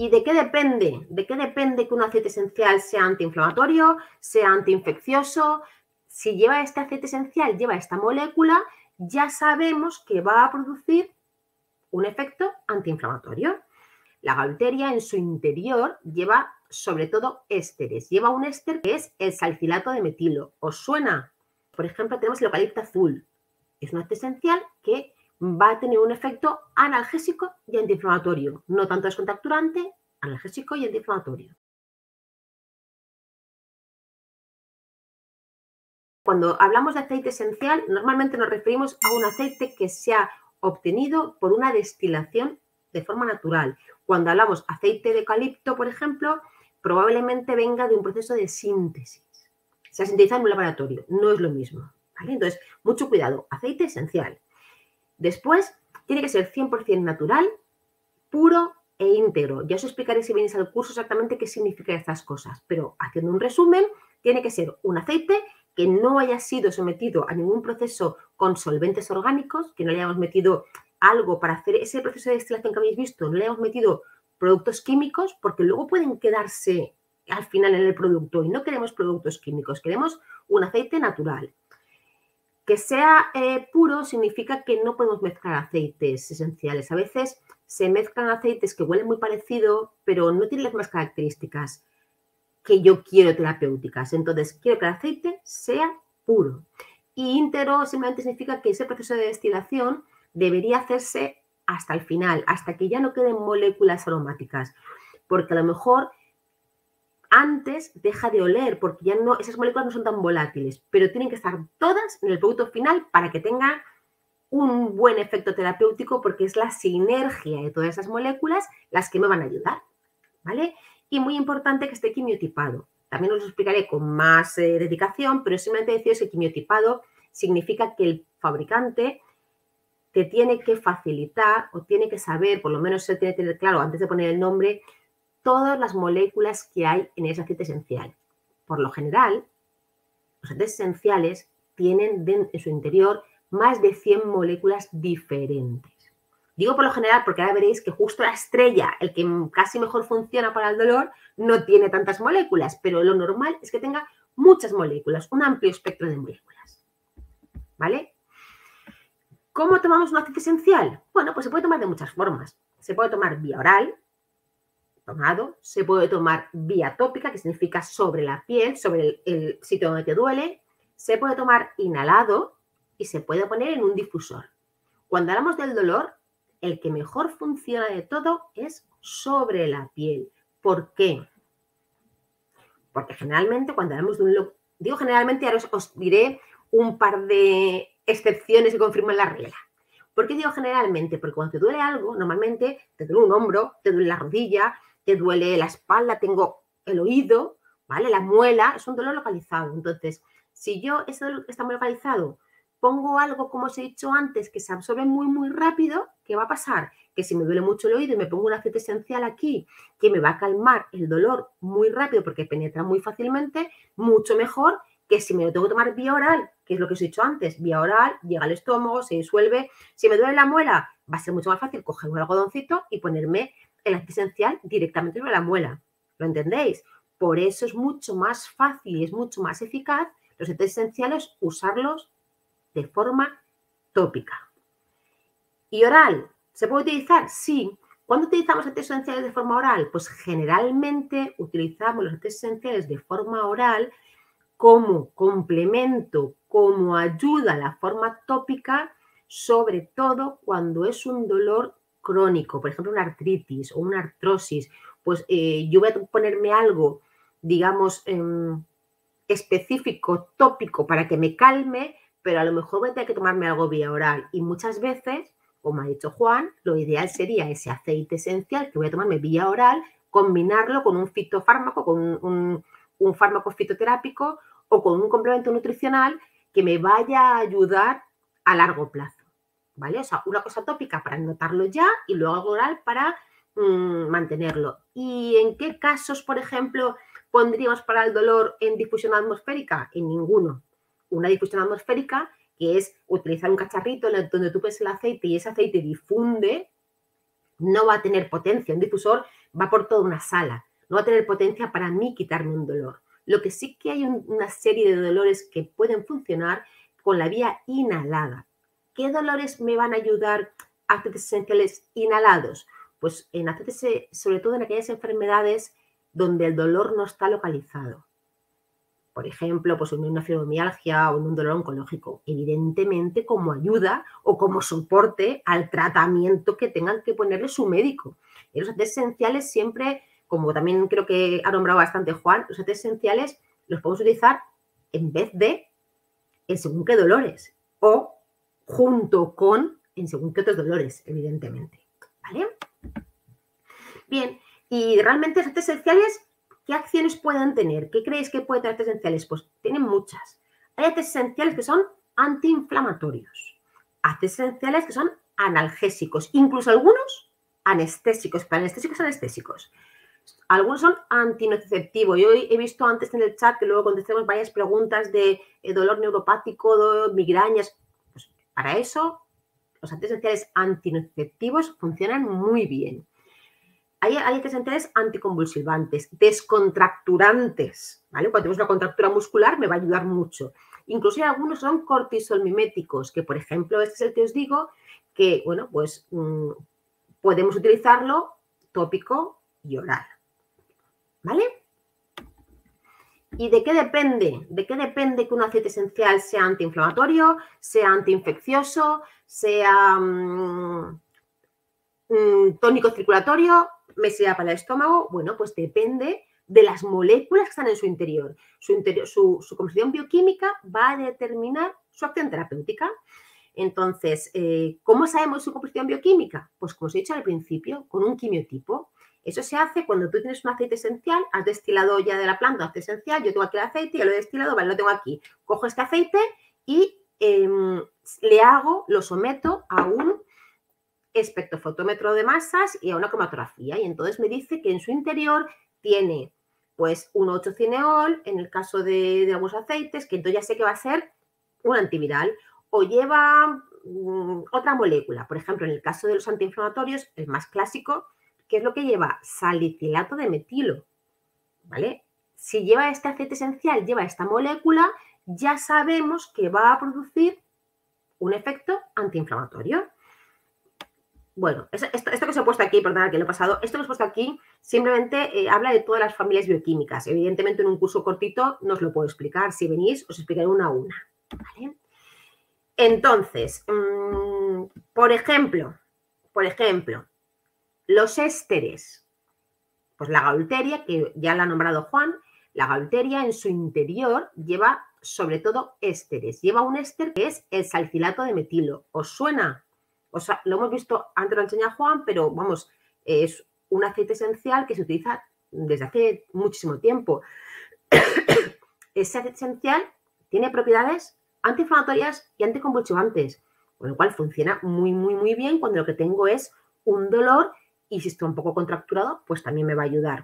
¿Y de qué depende? ¿De qué depende que un aceite esencial sea antiinflamatorio, sea antiinfeccioso? Si lleva este aceite esencial, lleva esta molécula, ya sabemos que va a producir un efecto antiinflamatorio. La gaulteria en su interior lleva sobre todo ésteres. Lleva un éster que es el salicilato de metilo. ¿Os suena? Por ejemplo, tenemos el eucalipto azul. Es un aceite esencial que va a tener un efecto analgésico y antiinflamatorio. No tanto descontracturante, analgésico y antiinflamatorio. Cuando hablamos de aceite esencial, normalmente nos referimos a un aceite que se ha obtenido por una destilación de forma natural. Cuando hablamos aceite de eucalipto, por ejemplo, probablemente venga de un proceso de síntesis. Se ha sintetizado en un laboratorio, no es lo mismo, ¿vale? Entonces, mucho cuidado, aceite esencial. Después, tiene que ser 100% natural, puro e íntegro. Ya os explicaré si venís al curso exactamente qué significan estas cosas, pero haciendo un resumen, tiene que ser un aceite que no haya sido sometido a ningún proceso con solventes orgánicos, que no le hayamos metido algo para hacer ese proceso de destilación que habéis visto, no le hayamos metido productos químicos, porque luego pueden quedarse al final en el producto y no queremos productos químicos, queremos un aceite natural. Que sea puro significa que no podemos mezclar aceites esenciales. A veces se mezclan aceites que huelen muy parecido, pero no tienen las mismas características que yo quiero terapéuticas. Entonces, quiero que el aceite sea puro. Y íntegro simplemente significa que ese proceso de destilación debería hacerse hasta el final, hasta que ya no queden moléculas aromáticas. Porque a lo mejor antes deja de oler, porque ya no, esas moléculas no son tan volátiles, pero tienen que estar todas en el producto final para que tenga un buen efecto terapéutico, porque es la sinergia de todas esas moléculas las que me van a ayudar, ¿vale? Y muy importante que esté quimiotipado. También os lo explicaré con más dedicación, pero simplemente deciros que quimiotipado significa que el fabricante te tiene que facilitar o tiene que saber, por lo menos se tiene que tener claro antes de poner el nombre, todas las moléculas que hay en ese aceite esencial. Por lo general, los aceites esenciales tienen en su interior más de 100 moléculas diferentes. Digo por lo general porque ahora veréis que justo la estrella, el que casi mejor funciona para el dolor, no tiene tantas moléculas, pero lo normal es que tenga muchas moléculas, un amplio espectro de moléculas. ¿Vale? ¿Cómo tomamos un aceite esencial? Bueno, pues se puede tomar de muchas formas. Se puede tomar vía oral, tomado, se puede tomar vía tópica, que significa sobre la piel, sobre el sitio donde te duele, se puede tomar inhalado y se puede poner en un difusor. Cuando hablamos del dolor, el que mejor funciona de todo es sobre la piel. ¿Por qué? Porque generalmente cuando hablamos de un... Digo generalmente, ahora os diré un par de excepciones que confirman la regla. ¿Por qué digo generalmente? Porque cuando te duele algo, normalmente te duele un hombro, te duele la rodilla, te duele la espalda, tengo el oído, ¿vale? La muela, es un dolor localizado. Entonces, si yo ese dolor que está muy localizado pongo algo, como os he dicho antes, que se absorbe muy, muy rápido, ¿qué va a pasar? Que si me duele mucho el oído y me pongo un aceite esencial aquí, que me va a calmar el dolor muy rápido porque penetra muy fácilmente, mucho mejor que si me lo tengo que tomar vía oral, que es lo que os he dicho antes, vía oral, llega al estómago, se disuelve. Si me duele la muela, va a ser mucho más fácil coger un algodoncito y ponerme el aceite esencial directamente sobre la muela. ¿Lo entendéis? Por eso es mucho más fácil y es mucho más eficaz los aceites esenciales usarlos de forma tópica. ¿Y oral? ¿Se puede utilizar? Sí. ¿Cuándo utilizamos aceites esenciales de forma oral? Pues generalmente utilizamos los aceites esenciales de forma oral como complemento, como ayuda a la forma tópica, sobre todo cuando es un dolor crónico, por ejemplo, una artritis o una artrosis. Pues yo voy a ponerme algo, digamos, específico, tópico, para que me calme, pero a lo mejor voy a tener que tomarme algo vía oral. Y muchas veces, como ha dicho Juan, lo ideal sería ese aceite esencial que voy a tomarme vía oral, combinarlo con un fitofármaco, con un fármaco fitoterápico o con un complemento nutricional que me vaya a ayudar a largo plazo, ¿vale? O sea, una cosa tópica para notarlo ya y luego algo oral para mantenerlo. ¿Y en qué casos, por ejemplo, pondríamos para el dolor en difusión atmosférica? En ninguno. Una difusión atmosférica, que es utilizar un cacharrito donde tú pones el aceite y ese aceite difunde, no va a tener potencia. Un difusor va por toda una sala, no va a tener potencia para mí quitarme un dolor. Lo que sí que hay una serie de dolores que pueden funcionar con la vía inhalada. ¿Qué dolores me van a ayudar aceites esenciales inhalados? Pues en aceites, sobre todo en aquellas enfermedades donde el dolor no está localizado. Por ejemplo, pues en una fibromialgia o en un dolor oncológico, evidentemente como ayuda o como soporte al tratamiento que tengan que ponerle su médico. Y los aceites esenciales siempre, como también creo que ha nombrado bastante Juan, los aceites esenciales los podemos utilizar en vez de en según qué dolores o junto con en según qué otros dolores, evidentemente. ¿Vale? Bien, y realmente los aceites esenciales, ¿qué acciones pueden tener? ¿Qué creéis que puede tener aceites esenciales? Pues tienen muchas. Hay aceites esenciales que son antiinflamatorios, aceites esenciales que son analgésicos, incluso algunos anestésicos, para anestésicos. Algunos son antinociceptivos. Yo he visto antes en el chat que luego contestemos varias preguntas de dolor neuropático, de migrañas. Pues para eso, los aceites esenciales antinociceptivos funcionan muy bien. Hay aceites esenciales anticonvulsivantes, descontracturantes, ¿vale? Cuando tenemos una contractura muscular me va a ayudar mucho. Incluso algunos son cortisolmiméticos, que por ejemplo, este es el que os digo, que, bueno, pues podemos utilizarlo tópico y oral, ¿vale? ¿Y de qué depende? ¿De qué depende que un aceite esencial sea antiinflamatorio, sea antiinfeccioso, sea tónico circulatorio, me sea para el estómago? Bueno, pues depende de las moléculas que están en su interior. Su composición bioquímica va a determinar su acción terapéutica. Entonces, ¿cómo sabemos su composición bioquímica? Pues como os he dicho al principio, con un quimiotipo. Eso se hace cuando tú tienes un aceite esencial, has destilado ya de la planta un aceite esencial, yo tengo aquí el aceite, ya lo he destilado, vale, lo tengo aquí. Cojo este aceite y lo someto a un espectrofotómetro de masas y a una cromatografía. Y entonces me dice que en su interior tiene pues 1,8-cineol, en el caso de algunos aceites, que entonces ya sé que va a ser un antiviral. O lleva otra molécula. Por ejemplo, en el caso de los antiinflamatorios, el más clásico, ¿qué es lo que lleva? Salicilato de metilo, ¿vale? Si lleva este aceite esencial, lleva esta molécula, ya sabemos que va a producir un efecto antiinflamatorio. Bueno, esto que os he puesto aquí, perdonad que lo he pasado, esto que os he puesto aquí simplemente habla de todas las familias bioquímicas. Evidentemente en un curso cortito no os lo puedo explicar. Si venís, os explicaré una a una, ¿vale? Entonces, por ejemplo, los ésteres. Pues la gaulteria, que ya la ha nombrado Juan, la gaulteria en su interior lleva sobre todo ésteres. Lleva un éster que es el salicilato de metilo. ¿Os suena? O sea, lo hemos visto, antes lo enseña Juan, pero vamos, es un aceite esencial que se utiliza desde hace muchísimo tiempo. Ese aceite esencial tiene propiedades antiinflamatorias y anticonvulsivantes, con lo cual funciona muy, muy, muy bien cuando lo que tengo es un dolor y si está un poco contracturado, pues también me va a ayudar.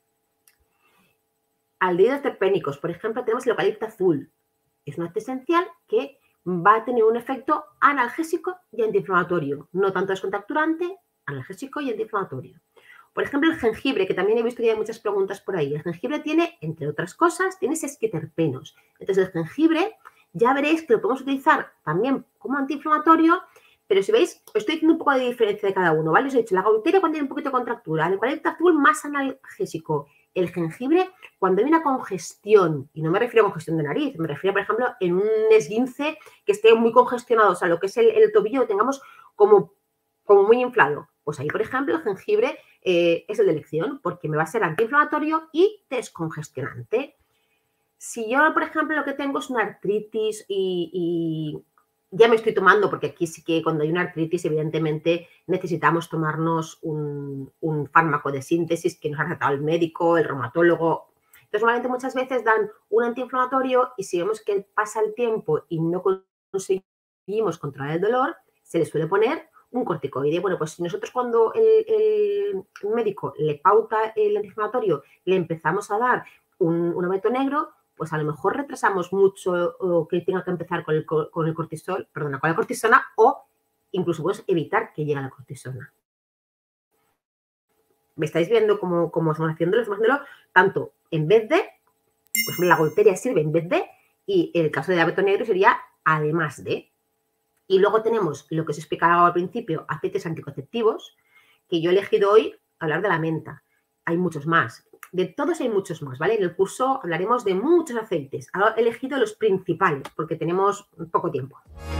Aldehídos terpénicos, por ejemplo, tenemos el eucalipto azul. Es un aceite esencial que va a tener un efecto analgésico y antiinflamatorio, no tanto descontracturante, analgésico y antiinflamatorio. Por ejemplo, el jengibre, que también he visto que hay muchas preguntas por ahí. El jengibre tiene, entre otras cosas, tiene sesquiterpenos. Entonces, el jengibre ya veréis que lo podemos utilizar también como antiinflamatorio, pero si veis, os estoy diciendo un poco de diferencia de cada uno, ¿vale? Os he dicho, la gaulteria cuando hay un poquito de contractura, el eucalipto azul más analgésico, el jengibre cuando hay una congestión, y no me refiero a congestión de nariz, me refiero, por ejemplo, en un esguince que esté muy congestionado, o sea, lo que es el tobillo, lo tengamos como muy inflado. Pues ahí, por ejemplo, el jengibre es el de elección porque me va a ser antiinflamatorio y descongestionante. Si yo, por ejemplo, lo que tengo es una artritis y ya me estoy tomando, porque aquí sí que cuando hay una artritis, evidentemente necesitamos tomarnos un fármaco de síntesis que nos ha recetado el médico, el reumatólogo. Entonces, normalmente muchas veces dan un antiinflamatorio y si vemos que pasa el tiempo y no conseguimos controlar el dolor, se le suele poner un corticoide. Bueno, pues si nosotros cuando el médico le pauta el antiinflamatorio, le empezamos a dar un aumento negro, pues a lo mejor retrasamos mucho que tenga que empezar con la cortisona o incluso pues evitar que llegue a la cortisona. ¿Me estáis viendo cómo estamos haciéndolo? Estamos haciéndolo tanto en vez de, por ejemplo, la goiteria sirve en vez de, y en el caso de abeto negro sería además de. Y luego tenemos lo que os explicaba al principio, aceites anticonceptivos, que yo he elegido hoy hablar de la menta. Hay muchos más. De todos hay muchos más, ¿vale? En el curso hablaremos de muchos aceites. Ahora he elegido los principales porque tenemos poco tiempo.